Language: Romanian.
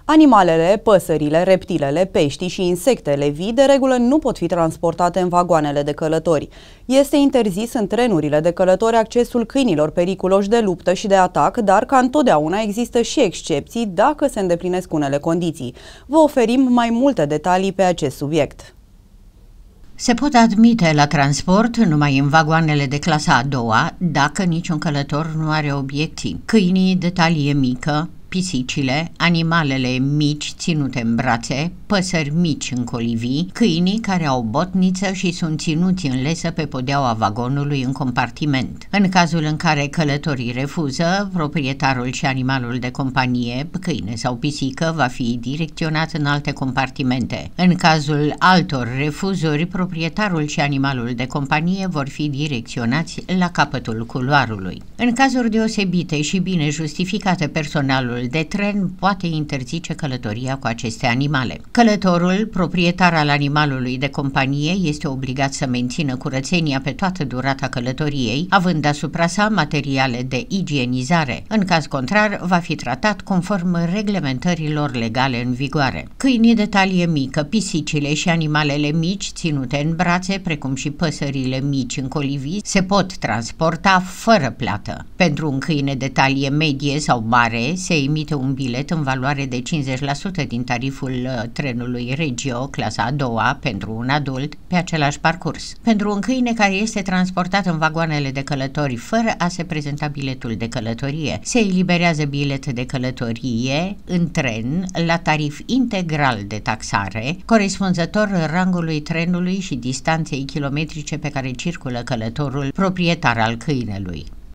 Animalele, păsările, reptilele, peștii și insectele vii de regulă nu pot fi transportate în vagoanele de călători. Este interzis în trenurile de călători accesul câinilor periculoși de luptă și de atac, dar ca întotdeauna există și excepții dacă se îndeplinesc unele condiții. Vă oferim mai multe detalii pe acest subiect. Se pot admite la transport numai în vagoanele de clasa a doua, dacă niciun călător nu are obiectiv. Câinii de talie mică, pisicile, animalele mici ținute în brațe, păsări mici în colivii, câinii care au botniță și sunt ținuți în lesă pe podeaua vagonului în compartiment. În cazul în care călătorii refuză, proprietarul și animalul de companie, câine sau pisică, va fi direcționat în alte compartimente. În cazul altor refuzuri, proprietarul și animalul de companie vor fi direcționați la capătul culoarului. În cazuri deosebite și bine justificate, personalul de tren poate interzice călătoria cu aceste animale. Călătorul, proprietar al animalului de companie, este obligat să mențină curățenia pe toată durata călătoriei, având asupra sa materiale de igienizare. În caz contrar, va fi tratat conform reglementărilor legale în vigoare. Câinii de talie mică, pisicile și animalele mici ținute în brațe, precum și păsările mici în colivii, se pot transporta fără plată. Pentru un câine de talie medie sau mare, se emite un bilet în valoare de 50% din tariful trenului Regio, clasa a doua, pentru un adult, pe același parcurs. Pentru un câine care este transportat în vagoanele de călători fără a se prezenta biletul de călătorie, se eliberează bilet de călătorie în tren la tarif integral de taxare, corespunzător rangului trenului și distanței kilometrice pe care circulă călătorul proprietar al câinelui.